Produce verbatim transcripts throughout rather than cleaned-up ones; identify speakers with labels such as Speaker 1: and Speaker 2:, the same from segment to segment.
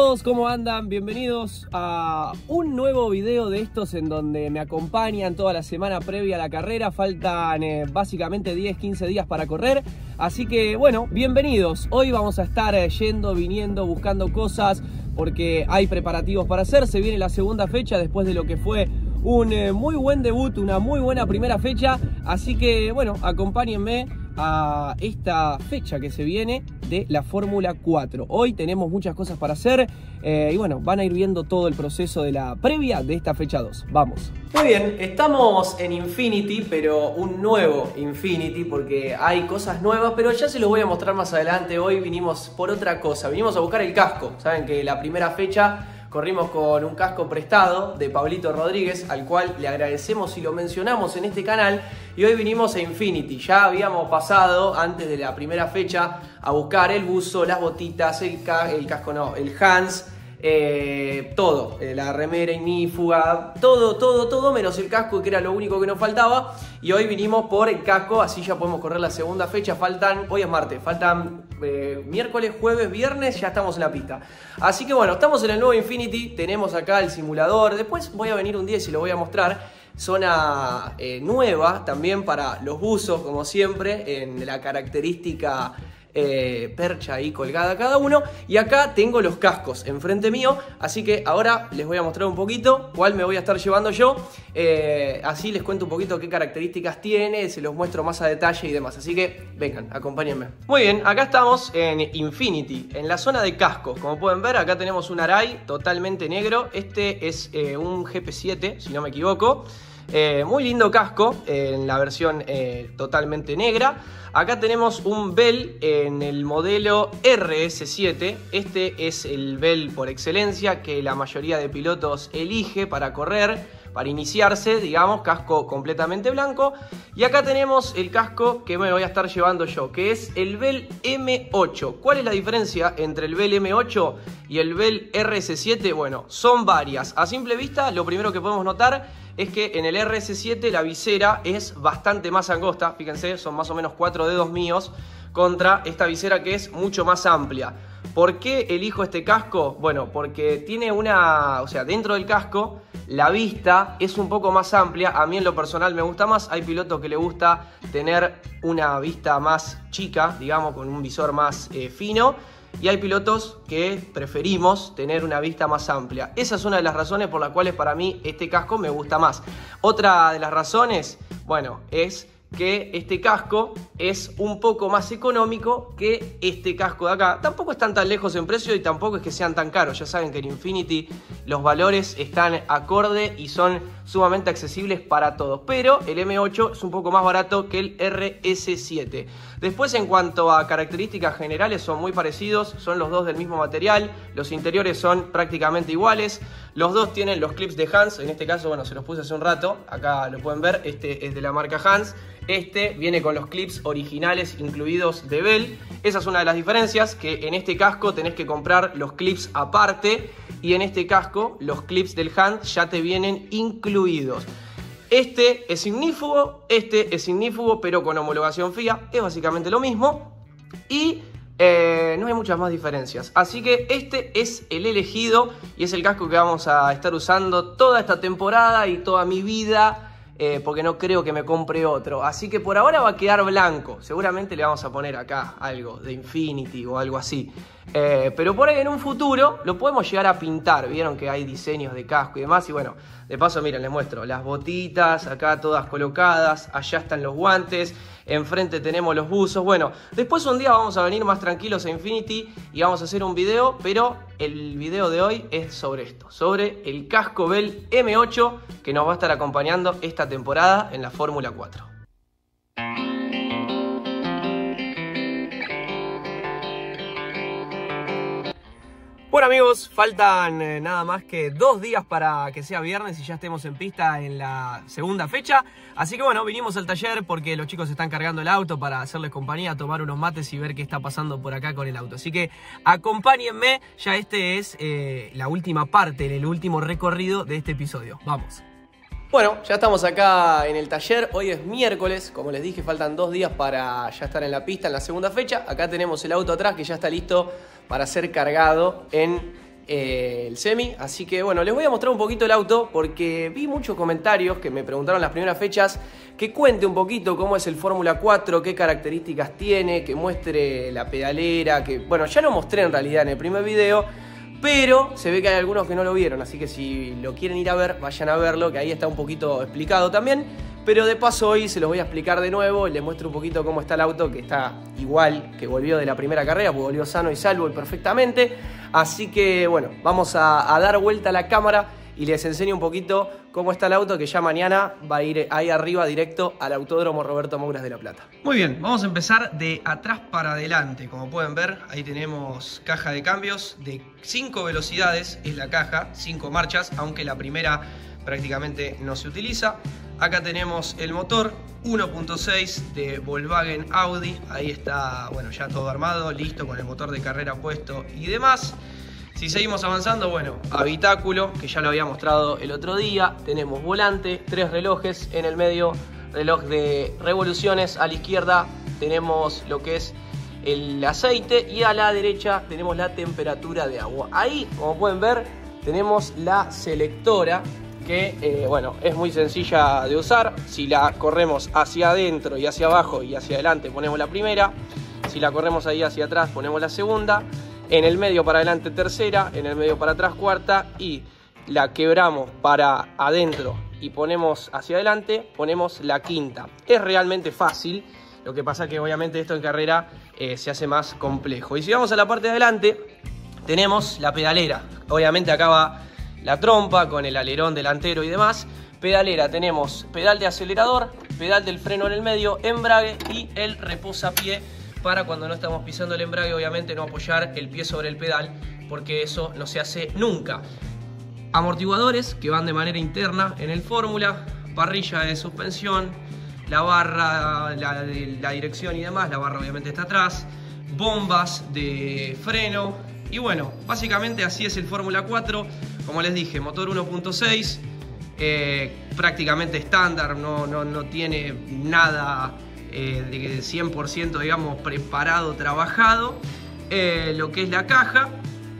Speaker 1: todos, ¿cómo andan? Bienvenidos a un nuevo video de estos en donde me acompañan toda la semana previa a la carrera. Faltan eh, básicamente diez, quince días para correr. Así que bueno, bienvenidos. Hoy vamos a estar eh, yendo, viniendo, buscando cosas porque hay preparativos para hacer. Se viene la segunda fecha después de lo que fue un eh, muy buen debut, una muy buena primera fecha. Así que bueno, acompáñenme a esta fecha que se viene de la Fórmula cuatro. Hoy tenemos muchas cosas para hacer eh, y bueno, van a ir viendo todo el proceso de la previa de esta fecha dos. Vamos. Muy bien, estamos en Infinity, pero un nuevo Infinity porque hay cosas nuevas, pero ya se los voy a mostrar más adelante. Hoy vinimos por otra cosa, vinimos a buscar el casco. Saben que la primera fecha corrimos con un casco prestado de Pablito Rodríguez, al cual le agradecemos y lo mencionamos en este canal. Y hoy vinimos a Infinity. Ya habíamos pasado antes de la primera fecha a buscar el buzo, las botitas, el, ca el casco no, el Hans, eh, todo, eh, la remera ignífuga, todo, todo, todo menos el casco, que era lo único que nos faltaba. Y hoy vinimos por el casco, así ya podemos correr la segunda fecha. Faltan, hoy es martes, faltan eh, miércoles, jueves, viernes, ya estamos en la pista. Así que bueno, estamos en el nuevo Infinity, tenemos acá el simulador. Después voy a venir un día y se lo voy a mostrar. Zona eh, nueva también para los buzos, como siempre, en la característica eh, percha ahí colgada cada uno. Y acá tengo los cascos enfrente mío, así que ahora les voy a mostrar un poquito cuál me voy a estar llevando yo. Eh, así les cuento un poquito qué características tiene, se los muestro más a detalle y demás. Así que vengan, acompáñenme. Muy bien, acá estamos en Infinity, en la zona de cascos. Como pueden ver, acá tenemos un Arai totalmente negro. Este es eh, un G P siete, si no me equivoco. Eh, muy lindo casco eh, en la versión eh, totalmente negra. Acá tenemos un Bell en el modelo R S siete. Este es el Bell por excelencia que la mayoría de pilotos elige para correr, para iniciarse, digamos, casco completamente blanco. Y acá tenemos el casco que me voy a estar llevando yo, que es el Bell M ocho. ¿Cuál es la diferencia entre el Bell M ocho y el Bell R S siete? Bueno, son varias. A simple vista, lo primero que podemos notar es que en el R S siete la visera es bastante más angosta. Fíjense, son más o menos cuatro dedos míos contra esta visera que es mucho más amplia. ¿Por qué elijo este casco? Bueno, porque tiene una... O sea, dentro del casco la vista es un poco más amplia. A mí en lo personal me gusta más. Hay pilotos que le gusta tener una vista más chica, digamos, con un visor más eh, fino. Y hay pilotos que preferimos tener una vista más amplia. Esa es una de las razones por las cuales para mí este casco me gusta más. Otra de las razones, bueno, es que este casco es un poco más económico que este casco de acá. Tampoco están tan lejos en precio y tampoco es que sean tan caros. Ya saben que en Infinity los valores están acorde y son sumamente accesibles para todos. Pero el M ocho es un poco más barato que el R S siete. Después, en cuanto a características generales, son muy parecidos. Son los dos del mismo material. Los interiores son prácticamente iguales. Los dos tienen los clips de Hans. En este caso, bueno, se los puse hace un rato. Acá lo pueden ver. Este es de la marca Hans. Este viene con los clips originales incluidos de Bell. Esa es una de las diferencias, que en este casco tenés que comprar los clips aparte y en este casco los clips del Hans ya te vienen incluidos. Este es ignífugo, este es ignífugo pero con homologación F I A, es básicamente lo mismo y eh, no hay muchas más diferencias. Así que este es el elegido y es el casco que vamos a estar usando toda esta temporada y toda mi vida. Eh, porque no creo que me compre otro. Así que por ahora va a quedar blanco. Seguramente le vamos a poner acá algo de Infinity o algo así. Eh, pero por ahí en un futuro lo podemos llegar a pintar. Vieron que hay diseños de casco y demás. Y bueno, de paso miren, les muestro las botitas acá todas colocadas. Allá están los guantes. Enfrente tenemos los buzos. Bueno, después un día vamos a venir más tranquilos a Infinity y vamos a hacer un video, pero el video de hoy es sobre esto, sobre el casco Bell M ocho que nos va a estar acompañando esta temporada en la Fórmula cuatro. Bueno amigos, faltan eh, nada más que dos días para que sea viernes y ya estemos en pista en la segunda fecha. Así que bueno, vinimos al taller porque los chicos están cargando el auto para hacerles compañía, tomar unos mates y ver qué está pasando por acá con el auto. Así que acompáñenme, ya este es eh, la última parte, el último recorrido de este episodio. Vamos. Bueno, ya estamos acá en el taller, hoy es miércoles, como les dije faltan dos días para ya estar en la pista en la segunda fecha. Acá tenemos el auto atrás que ya está listo para ser cargado en eh, el semi. Así que bueno, les voy a mostrar un poquito el auto porque vi muchos comentarios que me preguntaron las primeras fechas que cuente un poquito cómo es el Fórmula cuatro, qué características tiene, que muestre la pedalera, que bueno, ya lo mostré en realidad en el primer video, pero se ve que hay algunos que no lo vieron, así que si lo quieren ir a ver, vayan a verlo, que ahí está un poquito explicado también. Pero de paso hoy se los voy a explicar de nuevo y les muestro un poquito cómo está el auto, que está igual que volvió de la primera carrera, pues volvió sano y salvo y perfectamente. Así que bueno, vamos a, a dar vuelta a la cámara y les enseño un poquito cómo está el auto, que ya mañana va a ir ahí arriba directo al Autódromo Roberto Mouras de La Plata. Muy bien, vamos a empezar de atrás para adelante. Como pueden ver, ahí tenemos caja de cambios de cinco velocidades, es la caja, cinco marchas, aunque la primera prácticamente no se utiliza. Acá tenemos el motor uno punto seis de Volkswagen Audi, ahí está, bueno, ya todo armado, listo, con el motor de carrera puesto y demás. Si seguimos avanzando, bueno, habitáculo, que ya lo había mostrado el otro día. Tenemos volante, tres relojes, en el medio reloj de revoluciones, a la izquierda tenemos lo que es el aceite y a la derecha tenemos la temperatura de agua. Ahí, como pueden ver, tenemos la selectora, que eh, bueno, es muy sencilla de usar. Si la corremos hacia adentro y hacia abajo y hacia adelante ponemos la primera, si la corremos ahí hacia atrás ponemos la segunda, en el medio para adelante tercera, en el medio para atrás cuarta, y la quebramos para adentro y ponemos hacia adelante, ponemos la quinta. Es realmente fácil, lo que pasa que obviamente esto en carrera eh, se hace más complejo. Y si vamos a la parte de adelante, tenemos la pedalera. Obviamente acá va la trompa con el alerón delantero y demás. Pedalera, tenemos pedal de acelerador, pedal del freno en el medio, embrague y el reposapié, para cuando no estamos pisando el embrague, obviamente no apoyar el pie sobre el pedal, porque eso no se hace nunca. Amortiguadores que van de manera interna en el Fórmula, parrilla de suspensión, la barra, la, la dirección y demás, la barra obviamente está atrás, bombas de freno. Y bueno, básicamente así es el Fórmula cuatro. Como les dije, motor uno punto seis, eh, prácticamente estándar, no, no, no tiene nada eh, de cien por ciento, digamos, preparado, trabajado. Eh, lo que es la caja,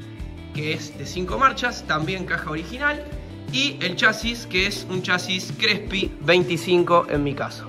Speaker 1: que es de cinco marchas, también caja original. Y el chasis, que es un chasis Crespi veinticinco en mi caso.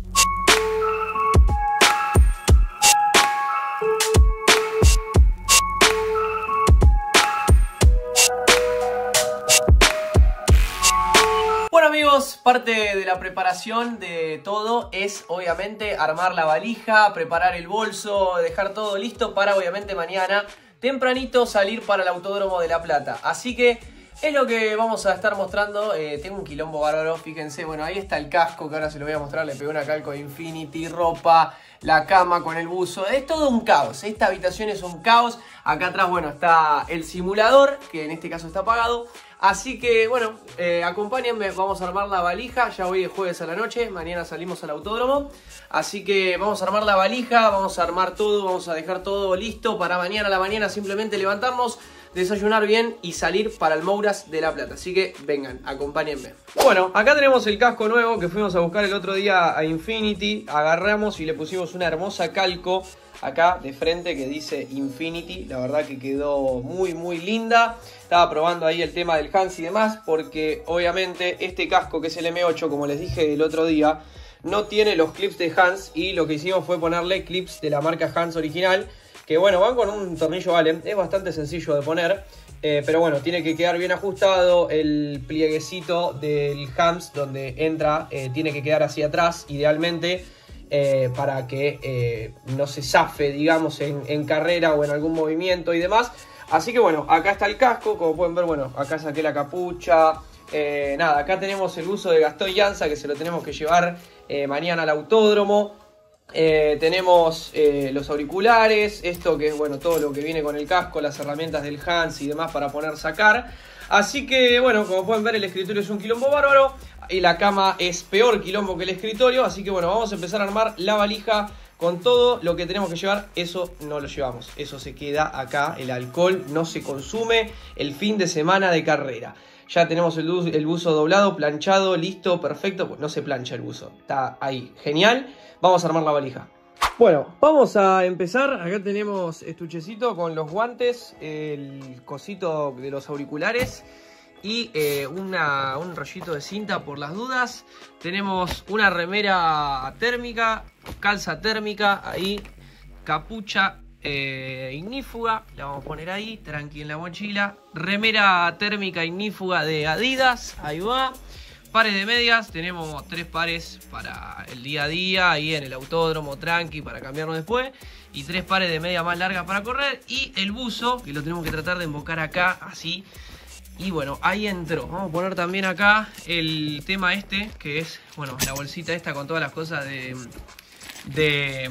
Speaker 1: Amigos, parte de la preparación de todo es obviamente armar la valija, preparar el bolso, dejar todo listo para obviamente mañana tempranito salir para el Autódromo de La Plata. Así que es lo que vamos a estar mostrando. Eh, tengo un quilombo bárbaro, fíjense, bueno, ahí está el casco que ahora se lo voy a mostrar, le pegó una calco de Infinity, ropa, la cama con el buzo, es todo un caos, esta habitación es un caos. Acá atrás, bueno, está el simulador, que en este caso está apagado. Así que, bueno, eh, acompáñenme, vamos a armar la valija. Ya hoy es jueves a la noche, mañana salimos al autódromo. Así que vamos a armar la valija, vamos a armar todo, vamos a dejar todo listo para mañana a la mañana. Simplemente levantarnos, desayunar bien y salir para el Mouras de La Plata. Así que vengan, acompáñenme. Bueno, acá tenemos el casco nuevo que fuimos a buscar el otro día a Infinity. Agarramos y le pusimos una hermosa calco acá de frente que dice Infinity. La verdad que quedó muy muy linda. Estaba probando ahí el tema del Hans y demás, porque obviamente este casco, que es el M ocho, como les dije el otro día, no tiene los clips de Hans, y lo que hicimos fue ponerle clips de la marca Hans original, que bueno, van con un tornillo Allen, es bastante sencillo de poner, eh, pero bueno, tiene que quedar bien ajustado. El plieguecito del Hans donde entra eh, tiene que quedar hacia atrás, idealmente, eh, para que eh, no se zafe, digamos, en, en carrera o en algún movimiento y demás. Así que bueno, acá está el casco, como pueden ver, bueno, acá saqué la capucha, eh, nada, acá tenemos el buzo de Gastón Llanza, que se lo tenemos que llevar eh, mañana al autódromo. Eh, tenemos eh, los auriculares, esto que es, bueno, todo lo que viene con el casco, las herramientas del Hans y demás para poner, sacar. Así que bueno, como pueden ver, el escritorio es un quilombo bárbaro y la cama es peor quilombo que el escritorio. Así que bueno, vamos a empezar a armar la valija. Con todo lo que tenemos que llevar, eso no lo llevamos, eso se queda acá. El alcohol no se consume el fin de semana de carrera. Ya tenemos el buzo, el buzo doblado, planchado, listo, perfecto. Pues no se plancha el buzo, está ahí, genial. Vamos a armar la valija. Bueno, vamos a empezar. Acá tenemos estuchecito con los guantes, el cosito de los auriculares y eh, una, un rollito de cinta por las dudas. Tenemos una remera térmica, calza térmica, ahí, capucha eh, ignífuga, la vamos a poner ahí, tranqui en la mochila. Remera térmica ignífuga de Adidas, ahí va. Pares de medias, tenemos tres pares para el día a día, ahí en el autódromo, tranqui, para cambiarnos después. Y tres pares de medias más largas para correr. Y el buzo, que lo tenemos que tratar de embocar acá, así. Y bueno, ahí entró. Vamos a poner también acá el tema este, que es, bueno, la bolsita esta con todas las cosas de... de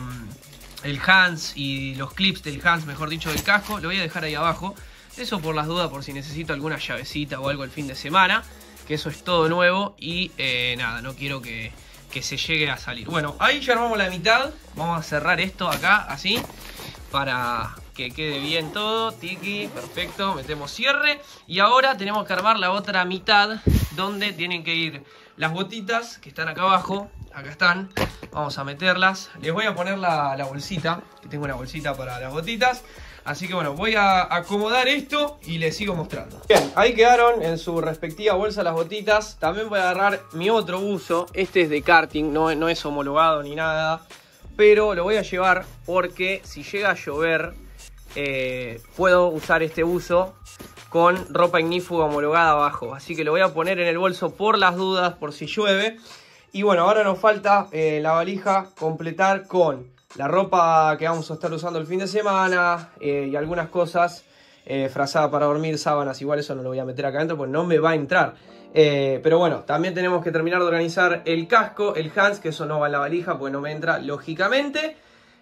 Speaker 1: el Hans y los clips del Hans, mejor dicho, del casco. Lo voy a dejar ahí abajo. Eso por las dudas, por si necesito alguna llavecita o algo el fin de semana. Que eso es todo nuevo y eh, nada, no quiero que, que se llegue a salir. Bueno, ahí ya armamos la mitad. Vamos a cerrar esto acá, así, para que quede bien todo. Tiki, perfecto, metemos cierre. Y ahora tenemos que armar la otra mitad, donde tienen que ir las botitas, que están acá abajo. Acá están, vamos a meterlas. Les voy a poner la, la bolsita, que tengo una bolsita para las botitas. Así que bueno, voy a acomodar esto y les sigo mostrando. Bien, ahí quedaron en su respectiva bolsa las botitas. También voy a agarrar mi otro buzo. Este es de karting, no, no es homologado ni nada. Pero lo voy a llevar porque si llega a llover, eh, puedo usar este buzo con ropa ignífuga homologada abajo. Así que lo voy a poner en el bolso por las dudas, por si llueve. Y bueno, ahora nos falta eh, la valija completar con la ropa que vamos a estar usando el fin de semana eh, y algunas cosas, eh, frazada para dormir, sábanas, igual eso no lo voy a meter acá adentro porque no me va a entrar. Eh, pero bueno, también tenemos que terminar de organizar el casco, el Hans, que eso no va en la valija porque no me entra lógicamente.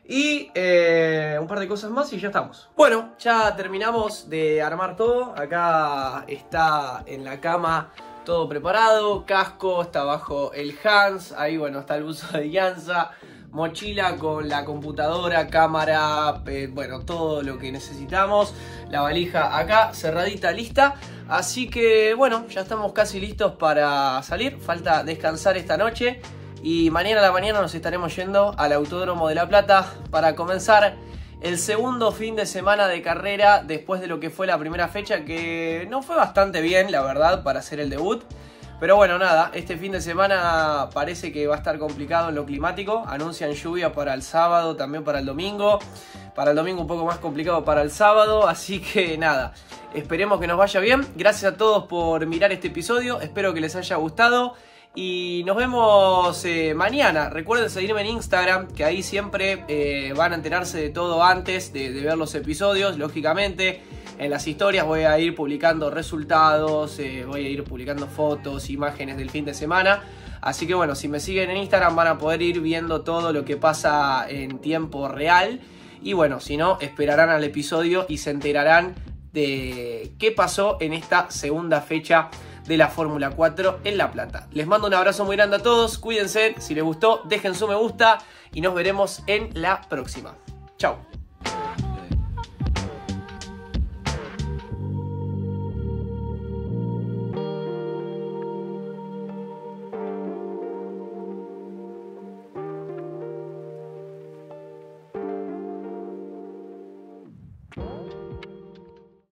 Speaker 1: Y eh, un par de cosas más y ya estamos. Bueno, ya terminamos de armar todo. Acá está en la cama todo preparado, casco, está abajo el Hans, ahí bueno está el buzo de Ianza. Mochila con la computadora, cámara, eh, bueno, todo lo que necesitamos. La valija acá, cerradita, lista. Así que, bueno, ya estamos casi listos para salir. Falta descansar esta noche. Y mañana a la mañana nos estaremos yendo al Autódromo de La Plata para comenzar el segundo fin de semana de carrera después de lo que fue la primera fecha, que no fue bastante bien, la verdad, para hacer el debut. Pero bueno, nada, este fin de semana parece que va a estar complicado en lo climático. Anuncian lluvia para el sábado, también para el domingo. Para el domingo un poco más complicado para el sábado. Así que nada, esperemos que nos vaya bien. Gracias a todos por mirar este episodio. Espero que les haya gustado. Y nos vemos eh, mañana. Recuerden seguirme en Instagram, que ahí siempre eh, van a enterarse de todo antes de, de ver los episodios, lógicamente. En las historias voy a ir publicando resultados, eh, voy a ir publicando fotos, imágenes del fin de semana. Así que bueno, si me siguen en Instagram van a poder ir viendo todo lo que pasa en tiempo real. Y bueno, si no, esperarán al episodio y se enterarán de qué pasó en esta segunda fecha de la Fórmula cuatro en La Plata. Les mando un abrazo muy grande a todos, cuídense, si les gustó dejen su me gusta y nos veremos en la próxima. Chao.